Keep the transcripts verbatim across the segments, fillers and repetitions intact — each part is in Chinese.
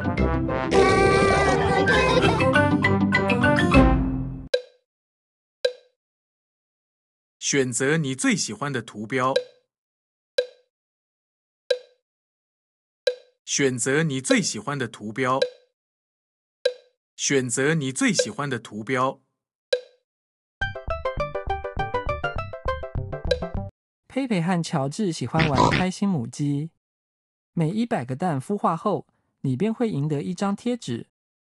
选择你最喜欢的图标。选择你最喜欢的图标。选择你最喜欢的图标。 佩佩和乔治喜欢玩开心母鸡。每一百个蛋孵化后，你便会赢得一张贴纸。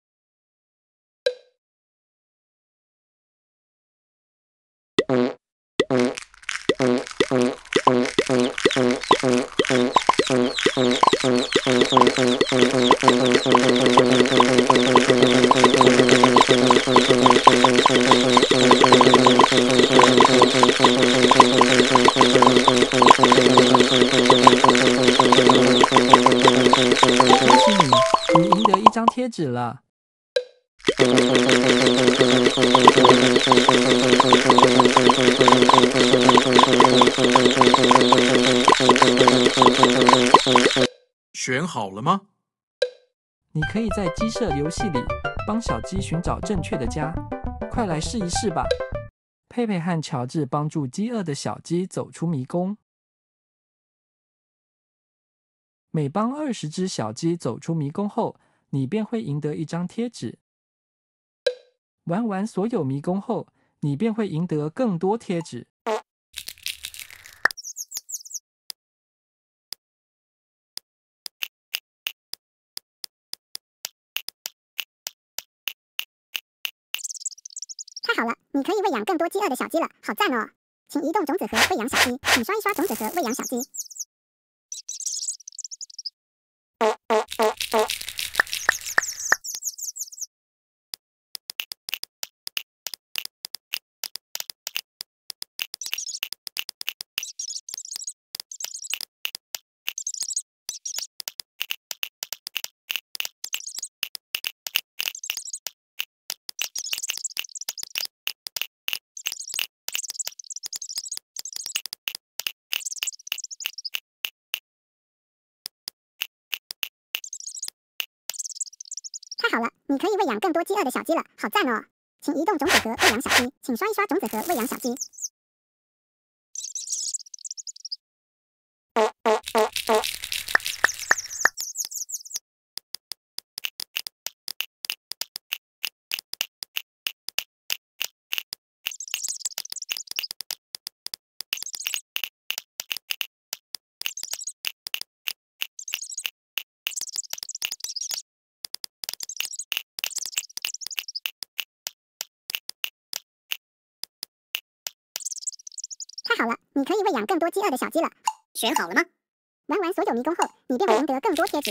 恭喜你，你赢得一张贴纸了。 选好了吗？ 你可以在鸡舍游戏里帮小鸡寻找正确的家，快来试一试吧！佩佩和乔治帮助饥饿的小鸡走出迷宫。每帮二十只小鸡走出迷宫后，你便会赢得一张贴纸。玩完所有迷宫后，你便会赢得更多贴纸。 太好了，你可以喂养更多饥饿的小鸡了，好赞哦！请移动种子盒喂养小鸡，请刷一刷种子盒喂养小鸡。太好了，你可以喂养更多饥饿的小鸡了，好赞哦！请移动种子盒喂养小鸡，请刷一刷种子盒喂养小鸡。太好了，你可以喂养更多饥饿的小鸡了。选好了吗？玩完所有迷宫后，你便会赢得更多贴纸。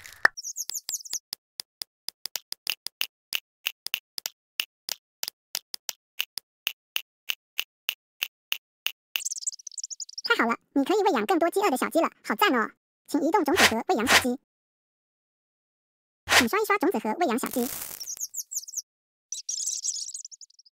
太好了，你可以喂养更多饥饿的小鸡了，好赞哦！请移动种子盒喂养小鸡，请刷一刷种子盒喂养小鸡。